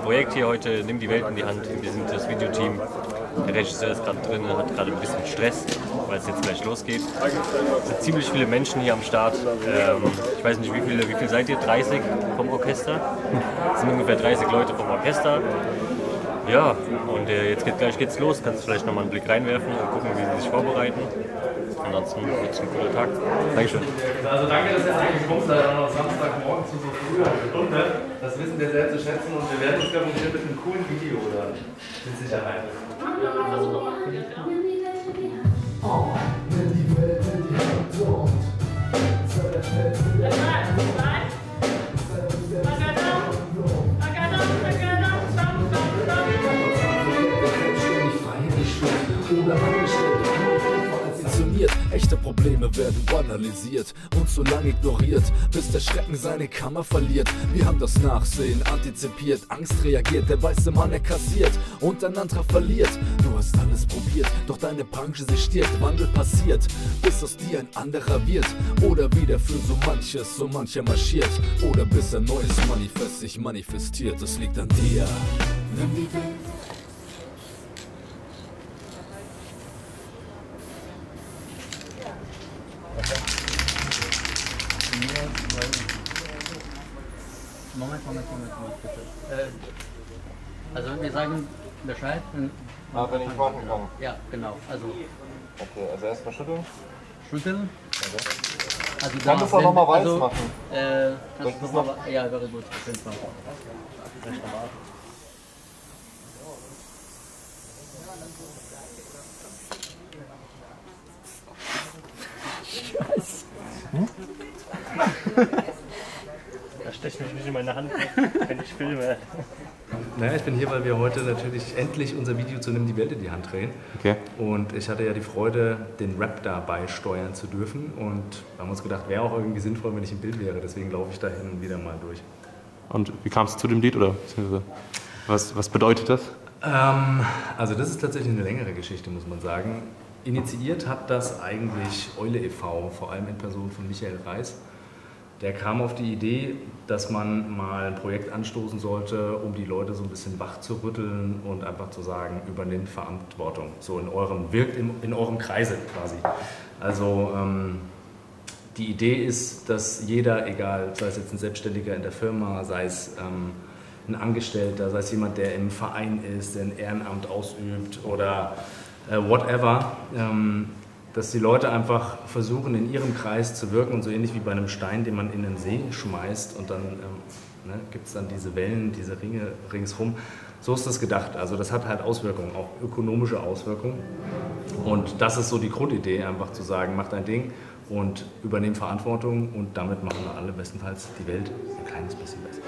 Projekt hier heute, Nimm die Welt in die Hand. Wir sind das Videoteam. Der Regisseur ist gerade drin, hat gerade ein bisschen Stress, weil es jetzt gleich losgeht. Es sind ziemlich viele Menschen hier am Start. Ich weiß nicht, wie viel seid ihr? 30 vom Orchester? Es sind ungefähr 30 Leute vom Orchester. Ja, und gleich geht's los. Kannst du vielleicht nochmal einen Blick reinwerfen und gucken, wie sie sich vorbereiten. Ansonsten wird es ein cooler Tag. Dankeschön. Also danke, dass ihr eigentlich kommt, leider noch Samstagmorgen zu so früher Stunde. Das wissen wir sehr zu schätzen und wir werden uns garantiert mit einem coolen Video oder mit Sicherheit. Echte Probleme werden banalisiert und so lange ignoriert, bis der Schrecken seine Kammer verliert. Wir haben das Nachsehen antizipiert, Angst reagiert, der weiße Mann er kassiert und ein anderer verliert. Du hast alles probiert, doch deine Branche sie stirbt. Wandel passiert, bis aus dir ein anderer wird. Oder wieder für so manches, so mancher marschiert. Oder bis ein neues Manifest sich manifestiert. Das liegt an dir. Nimm die Welt. Moment, bitte. Also wir sagen Bescheid. Wenn ich machen kann. Ja, genau. Also, okay, also erstmal schütteln. Schütteln. Okay. Also Kann das auch nochmal weiß also, machen? Kannst du noch? Ja, wäre gut. Auf jeden Fall. Scheiße. Da stecht mich nicht in meine Hand, wenn ich filme. Naja, ich bin hier, weil wir heute natürlich endlich unser Video zu Nimm die Welt in die Hand drehen. Okay. Und ich hatte ja die Freude, den Rap dabei steuern zu dürfen. Und wir haben uns gedacht, wäre auch irgendwie sinnvoll, wenn ich im Bild wäre. Deswegen laufe ich da hin und wieder mal durch. Und wie kam es zu dem Lied oder was bedeutet das? Also das ist tatsächlich eine längere Geschichte, muss man sagen. Initiiert hat das eigentlich Eule e.V., vor allem in Person von Michael Reis. Der kam auf die Idee, dass man mal ein Projekt anstoßen sollte, um die Leute so ein bisschen wach zu rütteln und einfach zu sagen, übernimmt Verantwortung. So wirkt in eurem Kreise quasi. Also die Idee ist, dass jeder, egal, sei es jetzt ein Selbstständiger in der Firma, sei es ein Angestellter, sei es jemand, der im Verein ist, der ein Ehrenamt ausübt oder whatever, dass die Leute einfach versuchen, in ihrem Kreis zu wirken und so ähnlich wie bei einem Stein, den man in den See schmeißt und dann gibt es dann diese Wellen, diese Ringe ringsherum. So ist das gedacht. Also das hat halt Auswirkungen, auch ökonomische Auswirkungen. Und das ist so die Grundidee, einfach zu sagen, mach dein Ding und übernehm Verantwortung und damit machen wir alle bestenfalls die Welt ein kleines bisschen besser.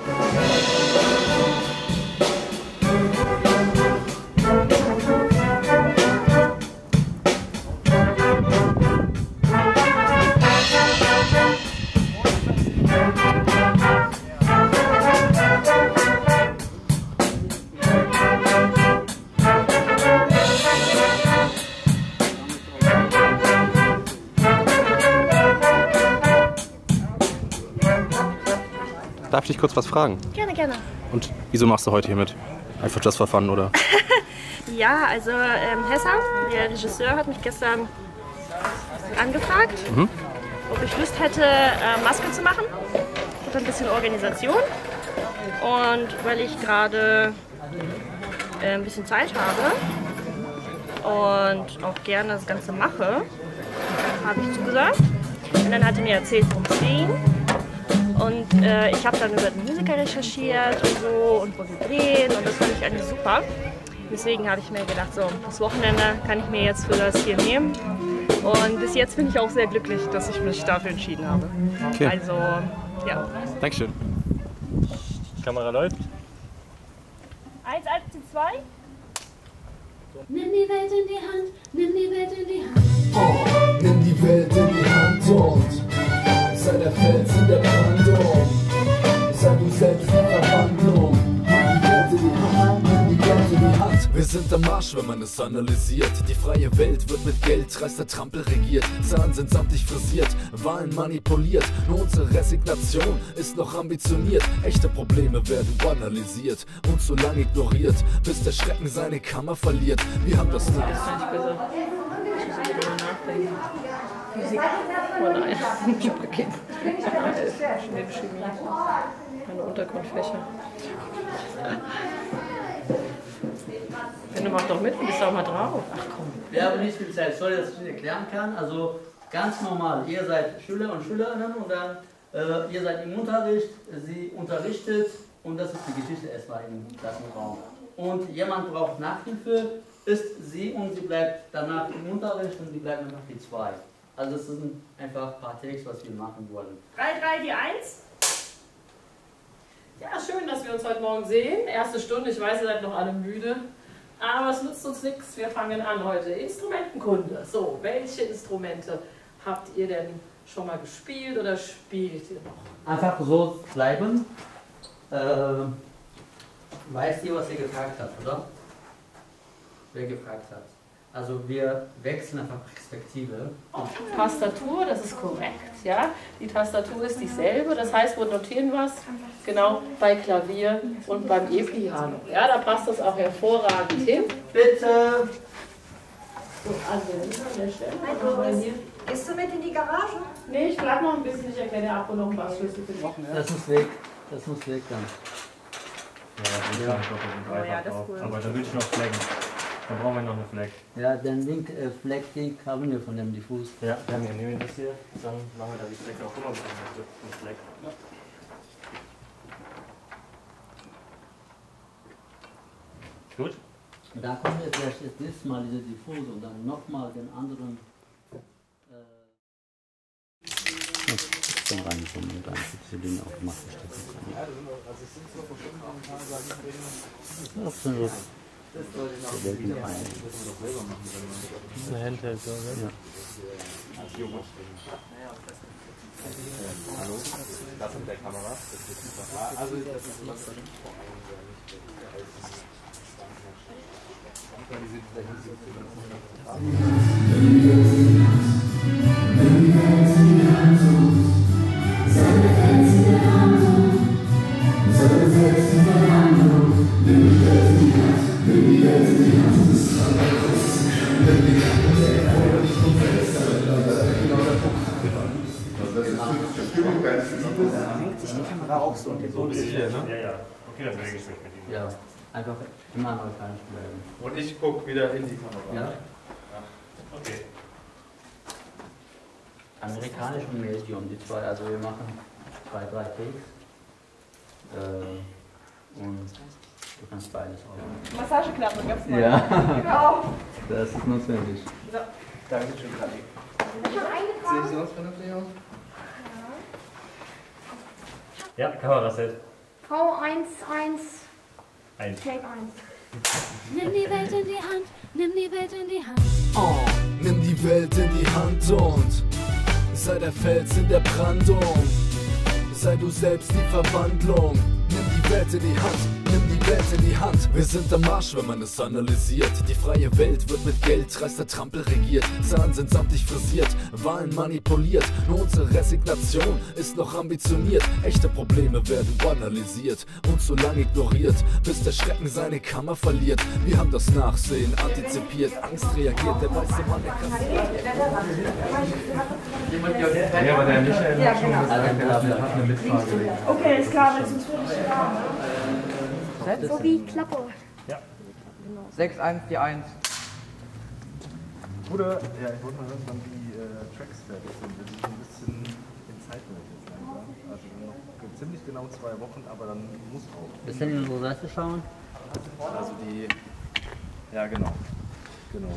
Darf ich dich kurz was fragen? Gerne, gerne. Und wieso machst du heute hier mit? Einfach just for fun, oder? Ja, also Hessa, der Regisseur, hat mich gestern angefragt, ob ich Lust hätte, Maske zu machen. Und ein bisschen Organisation. Und weil ich gerade ein bisschen Zeit habe und auch gerne das Ganze mache, habe ich zugesagt. Und dann hat er mir erzählt, worum es ging. Und ich habe dann über den Musiker recherchiert und so und wo wir drehen und das fand ich eigentlich super. Deswegen habe ich mir gedacht, so das Wochenende kann ich mir jetzt für das hier nehmen. Und bis jetzt bin ich auch sehr glücklich, dass ich mich dafür entschieden habe. Okay. Also, ja. Dankeschön. Die Kamera läuft. 1, 1, 2. Nimm die Welt in die Hand, nimm die Welt in die Hand. Oh, nimm die Welt in die Hand und sei der Fels in der Brandung. Sei du selbst in Verwandlung. Nimm die Welt in die Hand, nimm die Welt in die Hand. Wir sind am Marsch, wenn man es analysiert. Die freie Welt wird mit Geld, reister Trampel regiert. Zahlen sind samtig frisiert, Wahlen manipuliert. Nur unsere Resignation ist noch ambitioniert. Echte Probleme werden banalisiert und so lange ignoriert, bis der Schrecken seine Kammer verliert. Wir haben das nicht. Physik. Oh nein, ich hab gekippt. Schnellchemie. Meine Untergrundfächer. Wenn, mach doch mit, du bist auch mal drauf. Ach komm. Wir haben nicht viel Zeit. Sorry, dass ich nicht erklären kann. Also ganz normal. Ihr seid Schüler und Schülerinnen und dann ihr seid im Unterricht, sie unterrichtet und das ist die Geschichte erstmal im Klassenraum. Und jemand braucht Nachhilfe, ist sie und sie bleibt danach im Unterricht und die bleibt einfach die 2. Also das sind einfach ein paar Takes, was wir machen wollen. 3, die 1. Ja, schön, dass wir uns heute Morgen sehen. Erste Stunde, ich weiß, ihr seid noch alle müde. Aber es nützt uns nichts, wir fangen an heute. Instrumentenkunde. So, welche Instrumente habt ihr denn schon mal gespielt oder spielt ihr noch? Einfach so bleiben. Weißt ihr, was ihr gefragt habt, oder? Wer gefragt hat. Also wir wechseln einfach Perspektive. Tastatur, das ist korrekt, ja. Die Tastatur ist dieselbe, das heißt, wir notieren was, genau, bei Klavier und beim E-Piano. Ja, da passt das auch hervorragend hin. Bitte! So, also an der Stelle. Gehst du mit in die Garage? Nee, ich bleib noch ein bisschen, ich erkenne ab und noch ein paar Schlüssel für dich. Das muss weg, dann. Ja, das ist cool. Aber da will ich noch Flecken. Dann brauchen wir noch eine Fleck. Ja, den Fleck-Ding haben wir von dem Diffus. Ja, wir nehmen das hier, dann machen wir da die Flecke auch immer mit dem Fleck. Ja. Gut. Da kommen wir vielleicht das nächste Mal diese Diffuse und dann nochmal den anderen. Dann reinkommen und dann diese Dinge auch machen stecken können. Ja, also es sind so verschiedene Kommentare, sagen wir. Das sollte noch ein. Das wir doch selber machen, wenn man. Eine Handheld, so, ne? Ja. Hallo? Das mit der Kamera? Das wird super. Also, das ist immer so. Ja. Okay, dann bewege ich mich mit Ihnen. Ja, einfach immer amerikanisch bleiben. Und ich gucke wieder in die Kamera. Ja? Okay. Amerikanisch und Medium, die 2, also wir machen 2, 3 Takes. Und du kannst beides auch. Massageklappe, ganz mal. Ja, Genau. das ist notwendig. So. Dankeschön, Kali. Sehe ich sonst vernünftig aus? Ja, Kameraset. V11. Take 1. Nimm die Welt in die Hand, nimm die Welt in die Hand. Oh, nimm die Welt in die Hand und sei der Fels in der Brandung. Sei du selbst die Verwandlung. Nimm die Welt in die Hand, nimm die Welt in die Hand. Wir sind am Marsch, wenn man es analysiert. Die freie Welt wird mit Geld, reister Trampel regiert. Zahlen sind samtig frisiert, Wahlen manipuliert. Nur unsere Resignation ist noch ambitioniert. Echte Probleme werden banalisiert und so lange ignoriert, bis der Schrecken seine Kammer verliert. Wir haben das Nachsehen antizipiert, Angst reagiert, der weiße Mann, der kassiert. Ja, aber der Michael Ja, hat schon genau. gesagt, er hat eine Mitfrage. Okay, ist klar, wenn es uns wirklich da. So wie Klappe. Ja. 6-1, die 1. Bruder, ja, ich wollte mal hören, wann die Tracks fertig sind. Wir sind ein bisschen in Zeitnot jetzt langsam. Also noch ziemlich genau 2 Wochen, aber dann muss auch. Willst du in unsere Seite schauen? Also die. Ja, genau. Genau.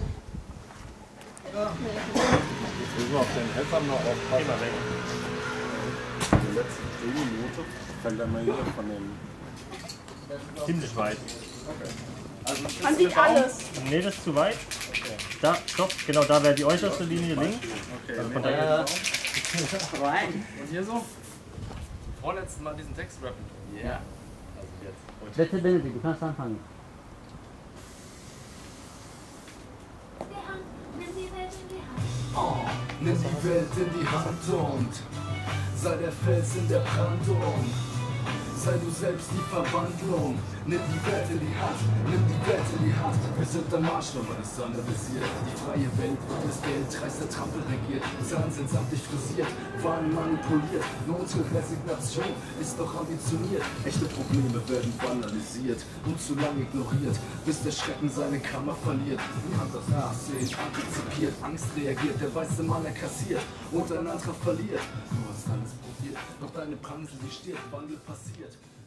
Jetzt müssen wir auf den Helfer noch aufpassen. In der letzten Minute fällt er mal wieder von dem. Ziemlich weit. Okay. Also Man sieht alles. Nee, das ist zu weit. Okay. Da, stopp, genau da wäre die äußerste Linie links. Okay. Also von da Rein. Und hier so? Vorletzten Mal diesen Text rappen. Ja. Also jetzt. Bitte, Benedikt, du kannst anfangen. Nimm die Welt in die Hand und sei der Fels in der Brandung. Sei du selbst die Verwandlung. Nimm die Welt in die Hand, nimm die Welt in die Hand. Wir sind am Marsch, wenn man es analysiert. Die freie Welt wird das Geld, reißt der Trampel regiert. Zahlen sind samtig frisiert, Wahlen manipuliert. Not und Resignation ist doch ambitioniert. Echte Probleme werden banalisiert und zu lange ignoriert, bis der Schrecken seine Kammer verliert. Niemand das Nachsehen antizipiert, Angst reagiert, der weiße Mann er kassiert und ein anderer verliert. Du hast alles probiert, doch deine Bremse, sie stirbt, Wandel passiert.